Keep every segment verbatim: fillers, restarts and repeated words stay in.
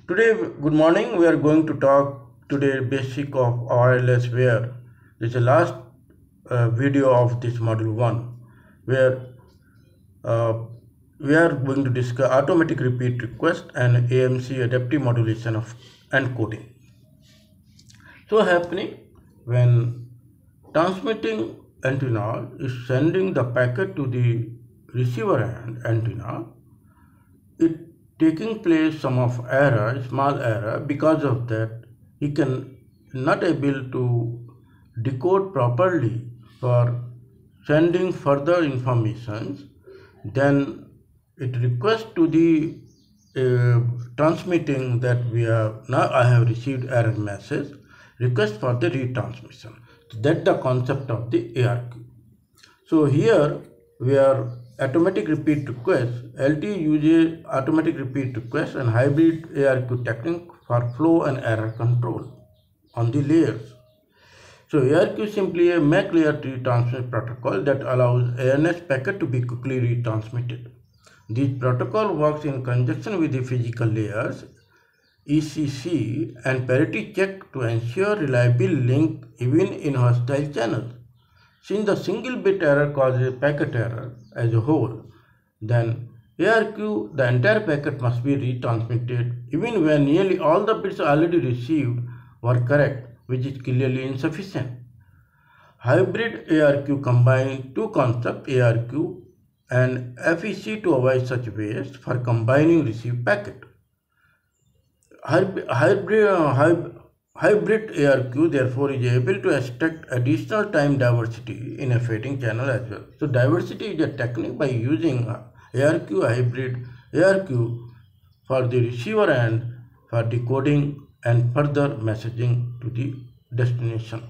Today, good morning. We are going to talk today basic of wireless where this is the last uh, video of this module one, where uh, we are going to discuss automatic repeat request and A M C adaptive modulation of encoding. So happening when transmitting antenna is sending the packet to the receiver end antenna, it taking place some of error, small error. Because of that, he can not able to decode properly for sending further information. Then it requests to the uh, transmitting that we have now I have received error message, request for the retransmission. So that's the concept of the A R Q. So here we are automatic repeat request. L T E uses automatic repeat request and hybrid A R Q technique for flow and error control on the layers. So A R Q is simply a MAC layer retransmission protocol that allows A N S packet to be quickly retransmitted. This protocol works in conjunction with the physical layers, E C C, and parity check to ensure reliable link even in hostile channels. Since the single bit error causes a packet error as a whole, then A R Q, the entire packet must be retransmitted even when nearly all the bits already received were correct, which is clearly insufficient. Hybrid A R Q combines two concepts, A R Q and F E C, to avoid such waste for combining received packet. Hybrid, hybrid, hybrid A R Q therefore is able to extract additional time diversity in a fading channel as well. So diversity is a technique by using A R Q hybrid A R Q for the receiver end for decoding and further messaging to the destination.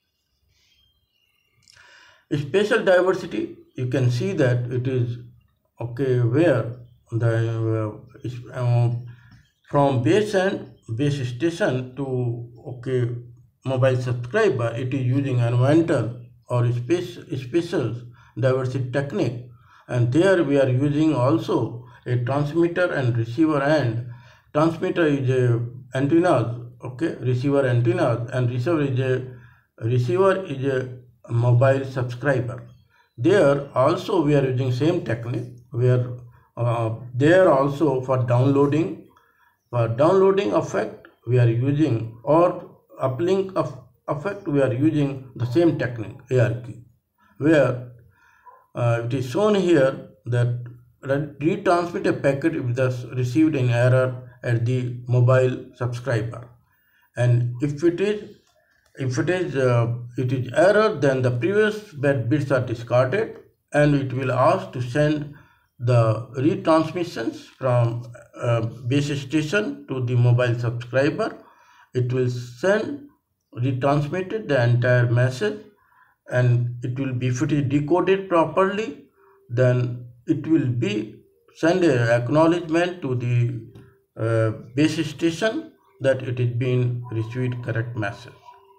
Spatial diversity, you can see that it is okay where the uh, uh, from base and base station to okay mobile subscriber, it is using environmental or space spatial diversity technique, and there we are using also a transmitter and receiver end. Transmitter is a antennas, okay, receiver antennas, and receiver is a receiver is a mobile subscriber. There also we are using same technique where uh, there also for downloading for downloading effect we are using, or uplink of effect we are using the same technique A R Q, where uh, it is shown here that retransmit a packet if thus received in error at the mobile subscriber, and if it is if it is uh, it is error, then the previous bits are discarded and it will ask to send the retransmissions from uh, base station to the mobile subscriber. It will send retransmitted the entire message, and it will be, if it is decoded properly, then it will be send a acknowledgement to the uh, base station that it is been received correct message.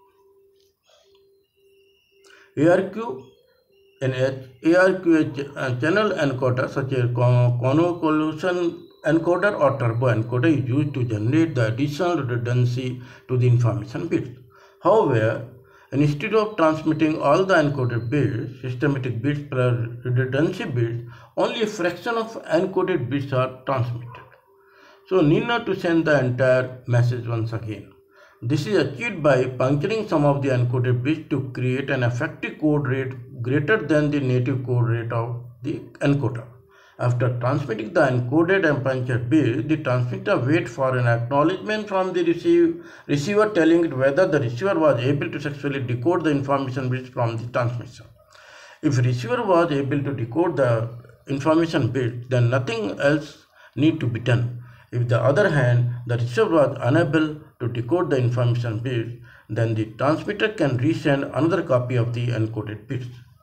A R Q An A R Q channel encoder such as convolution encoder or turbo encoder is used to generate the additional redundancy to the information bits. However, instead of transmitting all the encoded bits, systematic bits per redundancy bits, only a fraction of encoded bits are transmitted. So need not to send the entire message once again. This is achieved by puncturing some of the encoded bits to create an effective code rate greater than the native code rate of the encoder. After transmitting the encoded and punctured bits, the transmitter waits for an acknowledgement from the receive, receiver telling it whether the receiver was able to successfully decode the information bits from the transmission. If the receiver was able to decode the information bits, then nothing else need to be done. If, on the other hand, the receiver was unable to decode the information bits, then the transmitter can resend another copy of the encoded bits.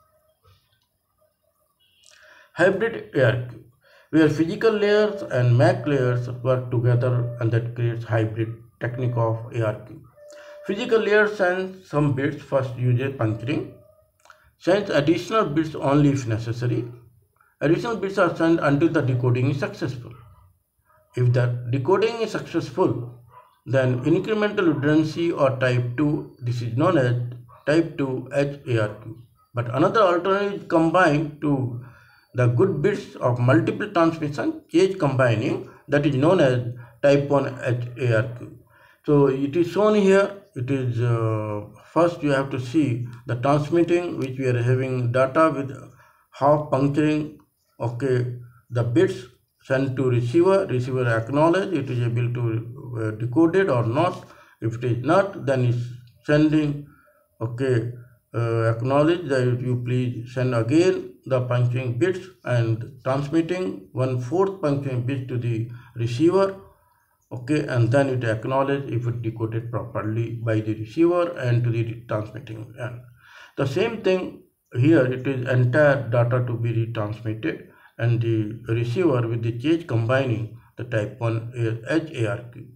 Hybrid A R Q, where physical layers and MAC layers work together, and that creates hybrid technique of A R Q. Physical layers send some bits first uses puncturing, sends additional bits only if necessary. Additional bits are sent until the decoding is successful. If the decoding is successful, then incremental redundancy or type two, this is known as type two H A R Q. But another alternative is combined to the good bits of multiple transmission, cage combining, that is known as type one H A R Q. So it is shown here. It is uh, first you have to see the transmitting, which we are having data with half puncturing, okay, the bits sent to receiver, receiver acknowledge, it is able to uh, decode it or not. If it is not, then it's sending, okay, uh, acknowledge that you please send again the puncturing bits and transmitting one fourth puncturing bit to the receiver, okay, and then it acknowledge if it decoded properly by the receiver and to the transmitting end. The same thing here, it is entire data to be retransmitted and the receiver with the cage combining the type one H A R Q.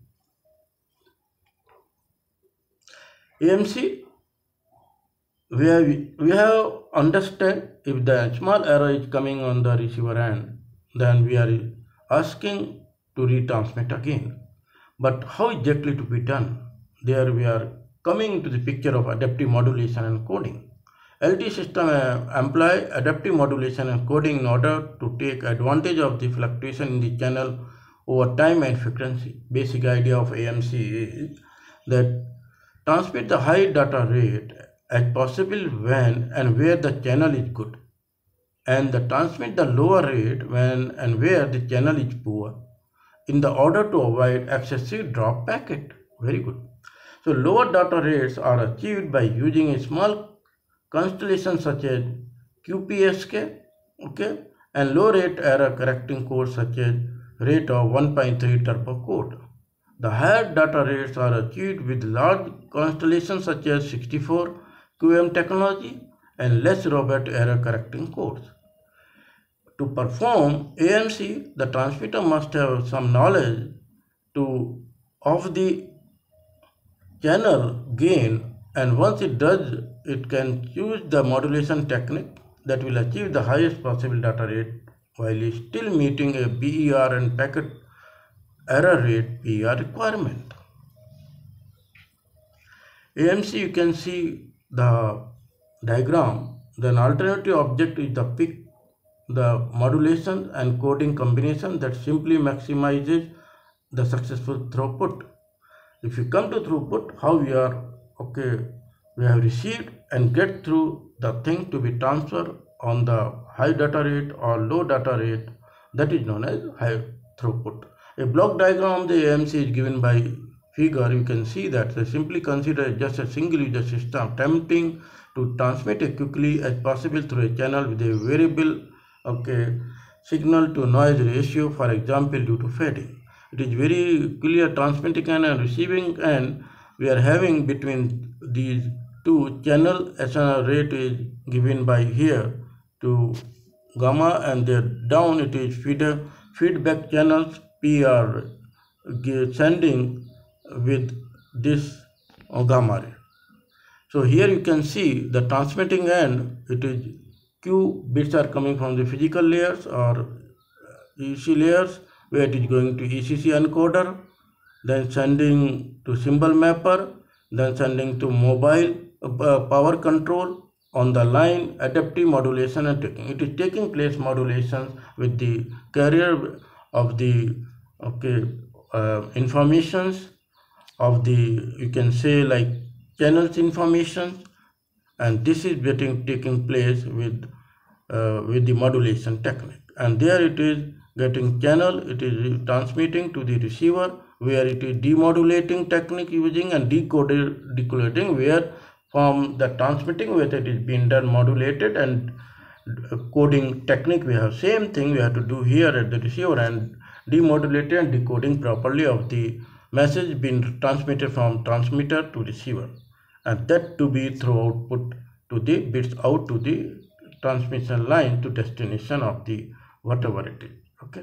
A M C, we have, we have understand if the small error is coming on the receiver end, then we are asking to retransmit again. But how exactly to be done? There we are coming to the picture of adaptive modulation and coding. L T system uh, employ adaptive modulation and coding in order to take advantage of the fluctuation in the channel over time and frequency. Basic idea of A M C is that transmit the high data rate as possible when and where the channel is good, and the transmit the lower rate when and where the channel is poor, in the order to avoid excessive drop packet. Very good. So lower data rates are achieved by using a small constellation such as Q P S K, okay, and low rate error correcting code such as rate of one point three turbo code. The higher data rates are achieved with large constellations such as sixty-four Q M technology and less robust error correcting codes. To perform A M C, the transmitter must have some knowledge to of the channel gain, and once it does, it can choose the modulation technique that will achieve the highest possible data rate while still meeting a B E R and packet error rate B E R requirement. A M C, you can see the diagram. Then alternative object is the pick the modulation and coding combination that simply maximizes the successful throughput. If you come to throughput, how we are, okay, we have received and get through the thing to be transferred on the high data rate or low data rate, that is known as high throughput. A block diagram of the A M C is given by figure. You can see that they simply consider just a single user system attempting to transmit as quickly as possible through a channel with a variable, okay, signal to noise ratio, for example due to fading. It is very clear transmitting end and receiving end. We are having between these two channel S N R rate is given by here to gamma, and there down it is feeder feedback channels P are sending with this gamma ray. So here you can see the transmitting end, it is Q bits are coming from the physical layers or E C layers, where it is going to E C C encoder, then sending to symbol mapper, then sending to mobile uh, power control on the line, adaptive modulation and taking. It is taking place modulations with the carrier of the, okay, uh, informations of the, you can say like channels information, and this is getting taking place with uh, with the modulation technique, and there it is getting channel, it is transmitting to the receiver, where it is demodulating technique using and decoded decoding, where from the transmitting where it is being done modulated, and coding technique we have same thing we have to do here at the receiver, and demodulated and decoding properly of the message being transmitted from transmitter to receiver, and that to be through output to the bits out to the transmission line to destination of the whatever it is. Okay,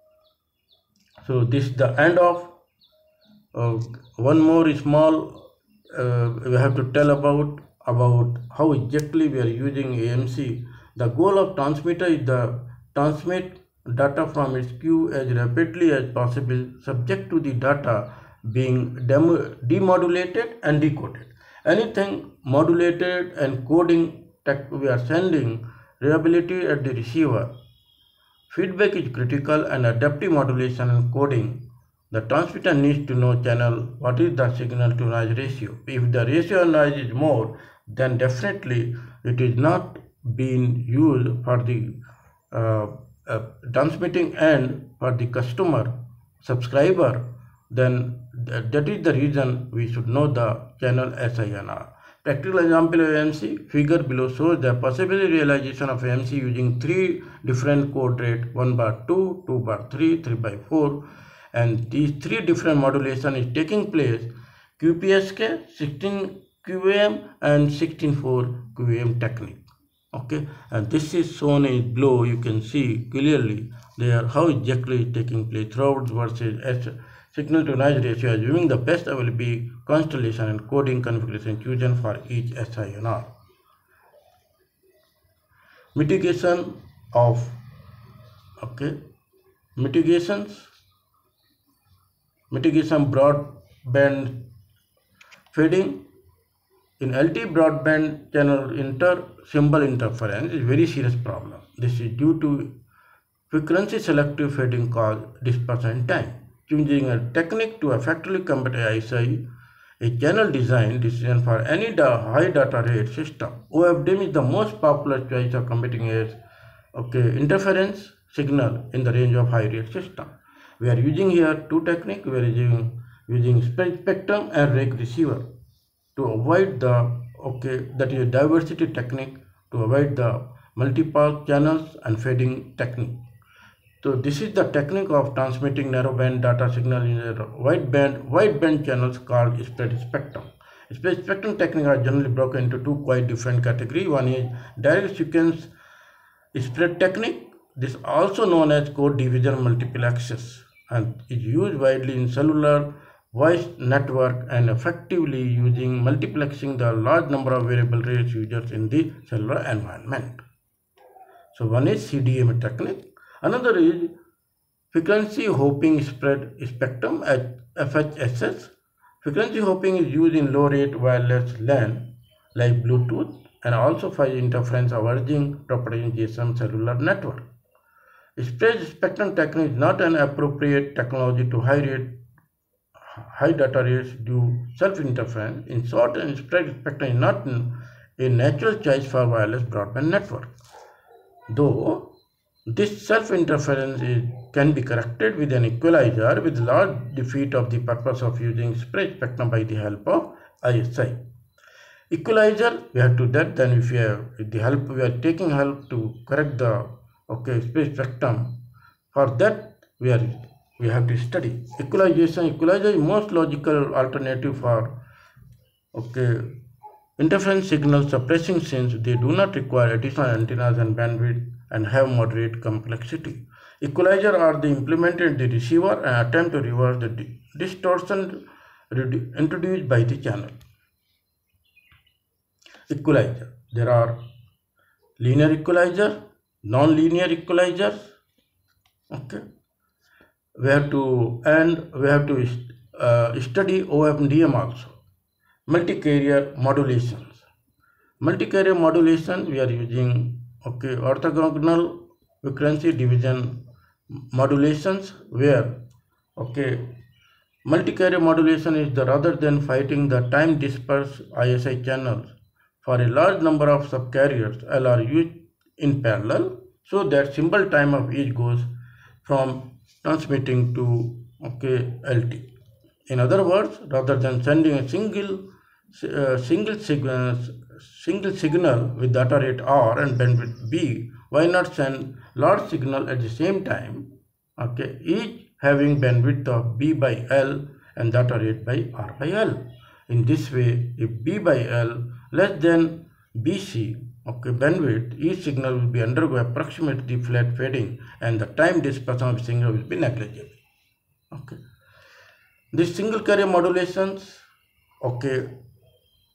so this is the end of uh, one more small uh, we have to tell about about how exactly we are using A M C. The goal of transmitter is the transmit data from its queue as rapidly as possible, subject to the data being demodulated and decoded. Anything modulated and coding tech we are sending reliability at the receiver. Feedback is critical and adaptive modulation and coding. The transmitter needs to know channel what is the signal to noise ratio. If the ratio of noise is more, then definitely it is not being used for the uh, uh, transmitting end for the customer subscriber. Then th that is the reason we should know the channel S I N R. Practical example of A M C figure below shows the possible realization of A M C using three different code rate, one bar two, two bar three, three by four, and these three different modulation is taking place Q P S K, sixteen Q A M and sixteen four Q A M technique. Okay, and this is shown in below. You can see clearly there how exactly is taking place throughout versus S signal to noise ratio, assuming the best available constellation and coding configuration chosen for each S I N R. Mitigation of okay mitigations mitigation broadband fading. In L T E broadband channel inter symbol interference is very serious problem. This is due to frequency selective fading cause dispersion time. Choosing a technique to effectively combat A I S I, a channel design decision for any da high data rate system. O F D M is the most popular choice of combating a okay, interference signal in the range of high rate system. We are using here two techniques. We are using, using spectrum and rake receiver to avoid the okay that is a diversity technique to avoid the multiple channels and fading technique. So this is the technique of transmitting narrowband data signal in a wideband wideband channels called spread spectrum. Spread spectrum techniques are generally broken into two quite different categories. One is direct sequence spread technique. This is also known as code division multiple access and is used widely in cellular voice network and effectively using multiplexing the large number of variable rate users in the cellular environment. So one is C D M A technique. Another is frequency hopping spread spectrum at F H S S. Frequency hopping is used in low rate wireless LAN like Bluetooth and also for interference averaging propagating G S M cellular network. Spread spectrum technique is not an appropriate technology to high rate high data rates due self-interference. In short, and spread spectrum is not a natural choice for wireless broadband network. Though this self-interference can be corrected with an equalizer with large defeat of the purpose of using spread spectrum by the help of I S I. Equalizer we have to that then if we have with the help we are taking help to correct the okay spread spectrum. For that we are we have to study equalization. Equalizer is most logical alternative for okay interference signal suppressing since they do not require additional antennas and bandwidth and have moderate complexity. Equalizer are the implemented the receiver and attempt to reverse the distortion introduced by the channel. Equalizer. There are linear equalizer, non-linear equalizers. Okay. We have to and we have to uh, study O F D M also. Multi-carrier modulations. Multi-carrier modulation we are using okay orthogonal frequency division modulations where okay multi-carrier modulation is the rather than fighting the time dispersed I S I channels for a large number of subcarriers L are used in parallel so that symbol time of each goes from transmitting to okay L T. In other words, rather than sending a single uh, single signal single signal with data rate R and bandwidth B, why not send large signal at the same time, okay, each having bandwidth of B by L and data rate by R by L. In this way, if B by L less than B C, okay, bandwidth, each signal will be undergo approximately flat fading and the time dispersion of signal will be negligible. Okay. This single carrier modulations, okay,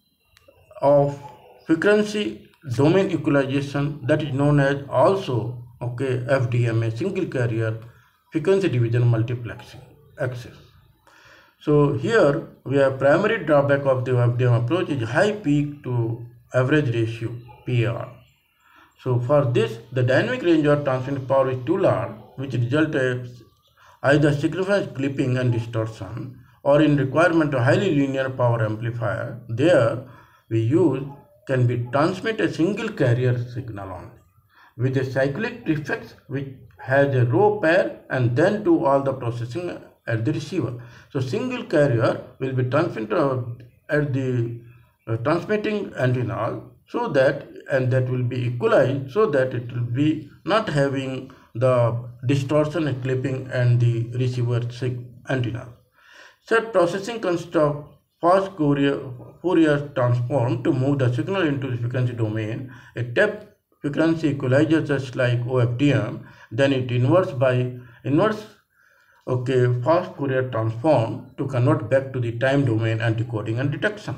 of frequency domain equalization that is known as also okay, F D M A, single carrier frequency division multiplexing access. So here we have primary drawback of the F D M approach is high peak to average ratio P A R. So for this, the dynamic range of transmitted power is too large, which results in either significant clipping and distortion, or in requirement of highly linear power amplifier. There we use can be transmit a single carrier signal only with a cyclic prefix which has a row pair and then do all the processing at the receiver. So single carrier will be transmitted at the uh, transmitting antenna, so that and that will be equalized, so that it will be not having the distortion and clipping and the receiver antenna. Such processing consists of fast Fourier, Fourier transform to move the signal into the frequency domain. A step frequency equalizer just like O F D M, then it inverts by inverse okay fast Fourier transform to convert back to the time domain and decoding and detection.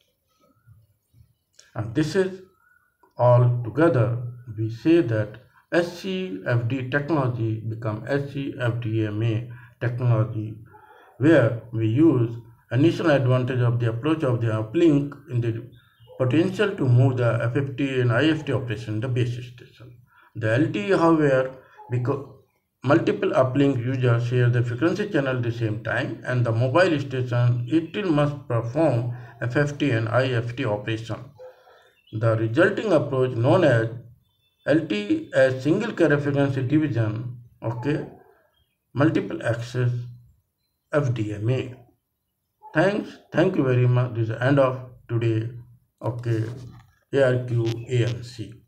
And this is all together we say that S C F D technology become S C F D M A technology, where we use initial advantage of the approach of the uplink in the potential to move the F F T and I F T operation in the base station. The L T E, however, because multiple uplink users share the frequency channel at the same time, and the mobile station it still must perform F F T and I F T operation. The resulting approach known as L T as single carrier frequency division, okay, multiple access F D M A. Thanks, thank you very much. This is the end of today, okay, A R Q A M C.